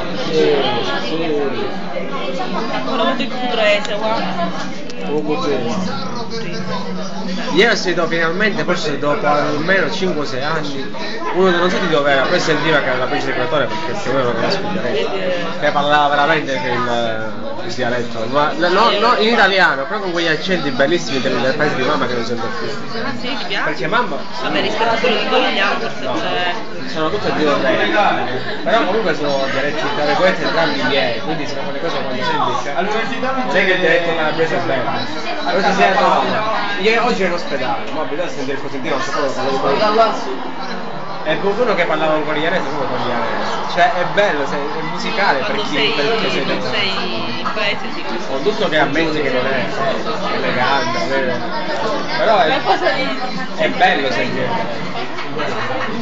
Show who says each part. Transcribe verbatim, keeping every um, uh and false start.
Speaker 1: Sì, sì.
Speaker 2: Quello molto il cutrese, guarda.
Speaker 1: Un cugino. Ieri ho sentito finalmente, forse dopo almeno cinque sei anni, uno non so di dove era, poi sentiva che era la principe di creatore perché se io non conosco il dialetto, che parlava veramente il, il dialetto, ma no, no, in italiano, però con quegli accenti bellissimi del, del paese di mamma che non sento più.
Speaker 2: Ah sì, ti piace?
Speaker 1: Perché mamma...
Speaker 2: Vabbè, rispetto a quello di Cogliano forse c'è...
Speaker 1: Sono tutte e due belle, però comunque sono dialetti tra virgolette entrambi miei, quindi sono quelle cose quando senti. All'università non è che il dialetto calabrese è bello. Questa sera trovata. Ieri oggi ero in ospedale, ma abituato a sentire il cosentino, non so come parlavo. E qualcuno che parlava un cogliarese come cogliarese. Cioè è bello, sei, è musicale per chi
Speaker 2: sei,
Speaker 1: per chi sei
Speaker 2: non
Speaker 1: dentro.
Speaker 2: sei in paese sì.
Speaker 1: Con tutto che ammetti che non è eh, elegante, vero? Però è, è bello sentire.